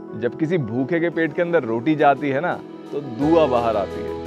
जब किसी भूखे के पेट के अंदर रोटी जाती है ना तो दुआ बाहर आती है।